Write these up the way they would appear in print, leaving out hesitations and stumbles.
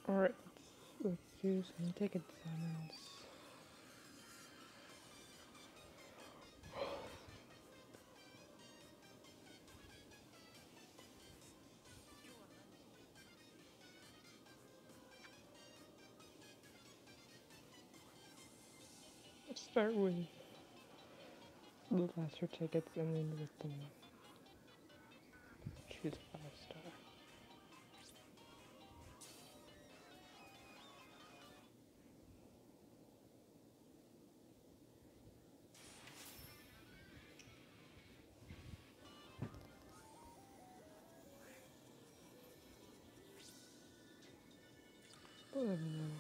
Alright, let's do some ticket summons. Let's start with the lesser tickets and then with them choose 5-star. Oh no.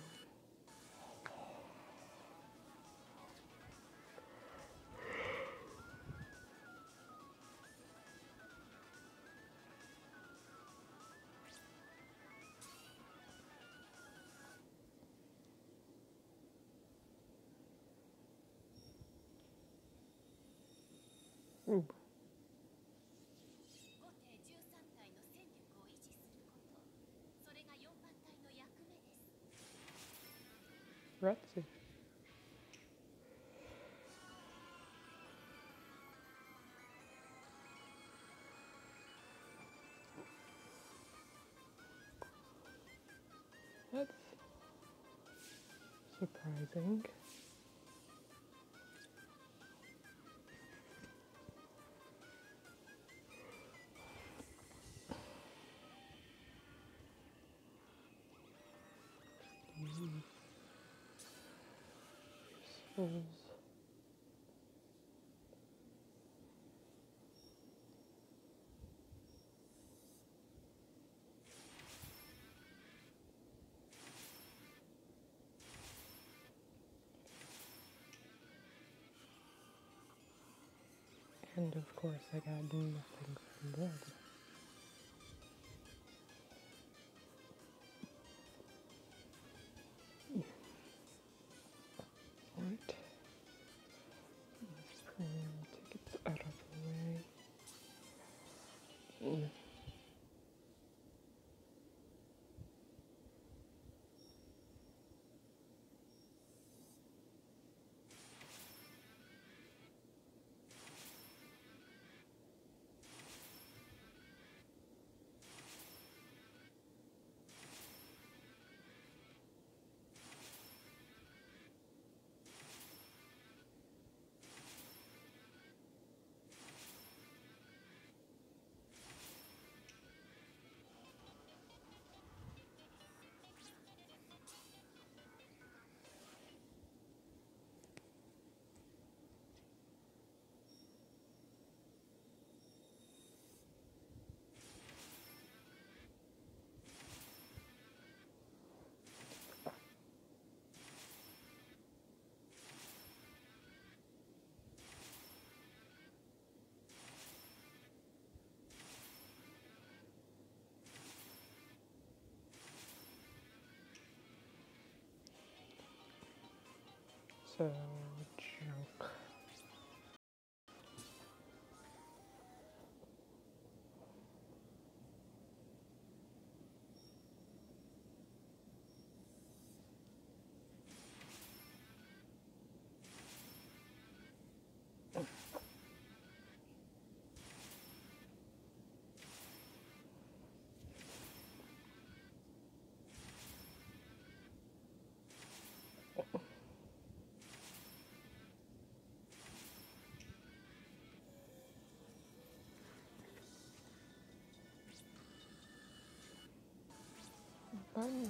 Ooh. Retsu. That's surprising. Souls. And of course I got nothing from blood. Alright. Premium tickets out of the way. So, joke. Fun.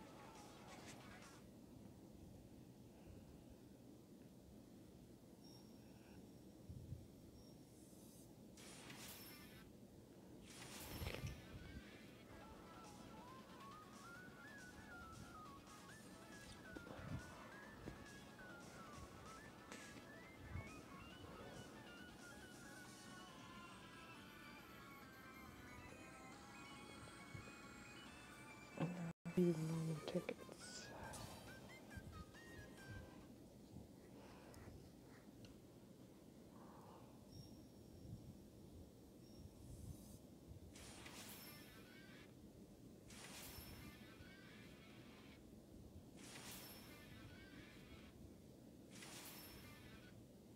These normal tickets.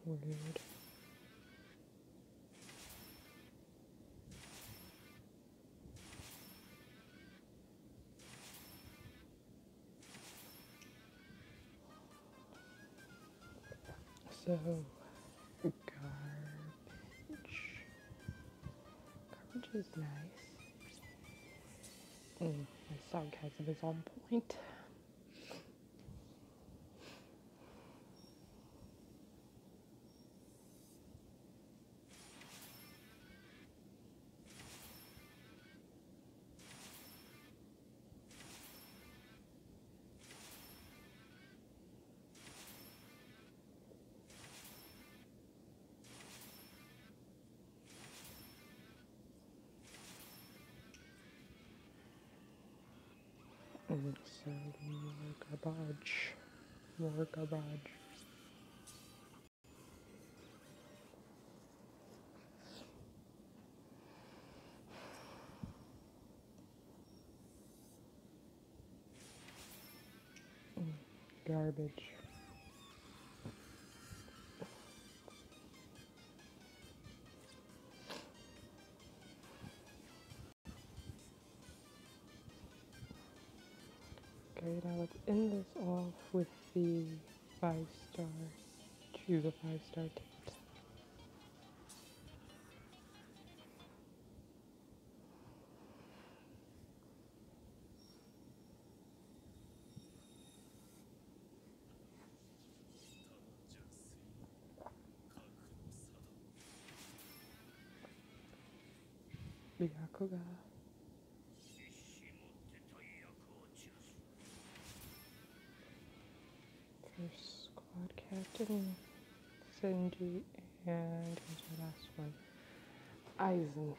Weird. So, garbage. Garbage is nice. My sarcasm is on point. So more garbage. More garbage. Garbage. Okay, now let's end this off with the 5-star. Choose a 5-star ticket. Byakuga. First squad captain, Senji, and who's the last one? Aizen.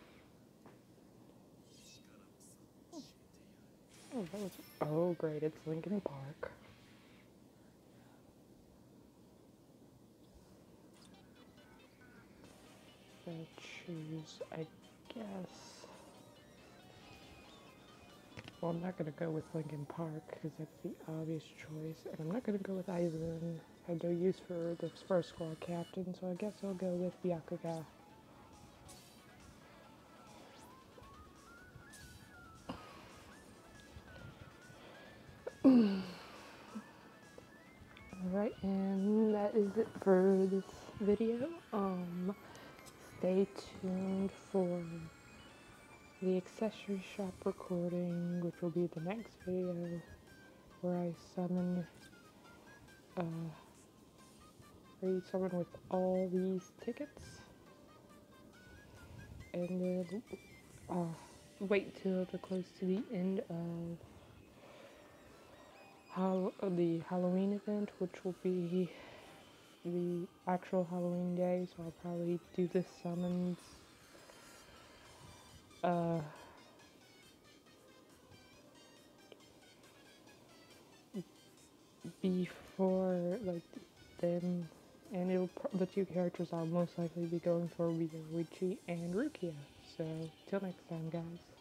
Oh, that was. Oh, great! It's Linkin Park. So choose, I guess. Well, I'm not gonna go with Linkin Park because that's the obvious choice, and I'm not gonna go with Aizen. I had no use for the first squad captain, so I guess I'll go with Byakuga. Alright, and that is it for this video. Stay tuned for the accessory shop recording, which will be the next video, where I summon with all these tickets, and then wait till the close to the end of the Halloween event, which will be the actual Halloween day, so I'll probably do the summons before like then, and the two characters I'll most likely be going for will be Ryoichi and Rukia. So till next time, guys.